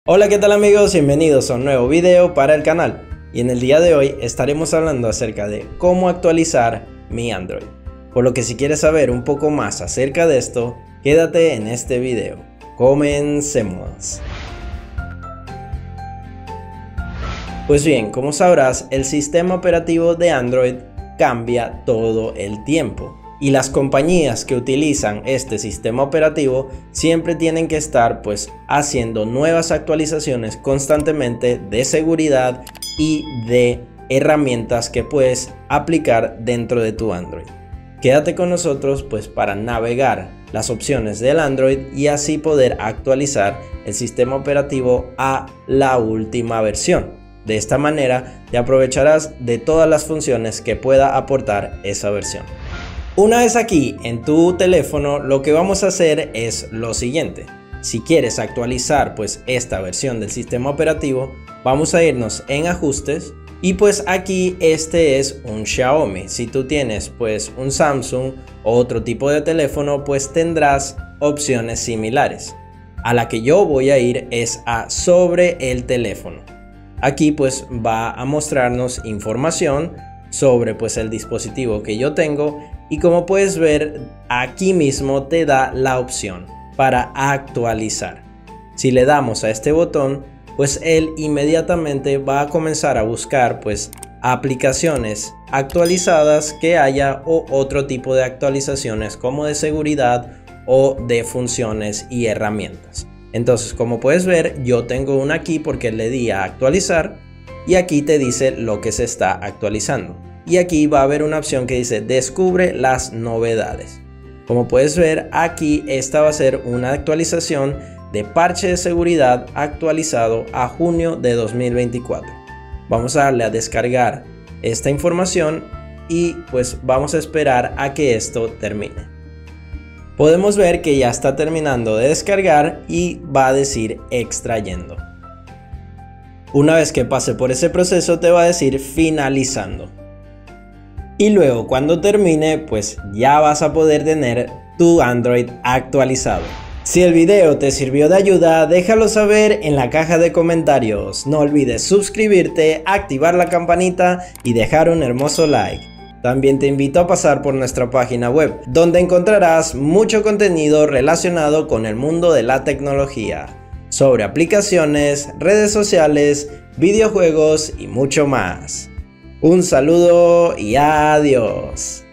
Hola, ¿qué tal amigos? Bienvenidos a un nuevo video para el canal. Y en el día de hoy estaremos hablando acerca de cómo actualizar mi Android. Por lo que si quieres saber un poco más acerca de esto, quédate en este video. Comencemos. Pues bien, como sabrás, el sistema operativo de Android cambia todo el tiempo. Y las compañías que utilizan este sistema operativo siempre tienen que estar haciendo nuevas actualizaciones constantemente de seguridad y de herramientas que puedes aplicar dentro de tu Android. Quédate con nosotros para navegar las opciones del Android y así poder actualizar el sistema operativo a la última versión. De esta manera te aprovecharás de todas las funciones que pueda aportar esa versión. Una vez aquí en tu teléfono, lo que vamos a hacer es lo siguiente. Si quieres actualizar esta versión del sistema operativo, vamos a irnos en ajustes y aquí este es un Xiaomi. Si tú tienes un Samsung o otro tipo de teléfono, tendrás opciones similares. A la que yo voy a ir es a sobre el teléfono. Aquí va a mostrarnos información sobre el dispositivo que yo tengo. Y como puedes ver, aquí mismo te da la opción para actualizar. Si le damos a este botón, él inmediatamente va a comenzar a buscar aplicaciones actualizadas que haya o otro tipo de actualizaciones como de seguridad o de funciones y herramientas. Entonces, como puedes ver, yo tengo una aquí porque le di a actualizar y aquí te dice lo que se está actualizando. Y aquí va a haber una opción que dice descubre las novedades. Como puedes ver, aquí esta va a ser una actualización de parche de seguridad actualizado a junio de 2024. Vamos a darle a descargar esta información y vamos a esperar a que esto termine. Podemos ver que ya está terminando de descargar y va a decir extrayendo. Una vez que pase por ese proceso te va a decir finalizando. Y luego cuando termine ya vas a poder tener tu Android actualizado. Si el video te sirvió de ayuda, déjalo saber en la caja de comentarios. No olvides suscribirte, activar la campanita y dejar un hermoso like. También te invito a pasar por nuestra página web, donde encontrarás mucho contenido relacionado con el mundo de la tecnología, sobre aplicaciones, redes sociales, videojuegos y mucho más. Un saludo y adiós.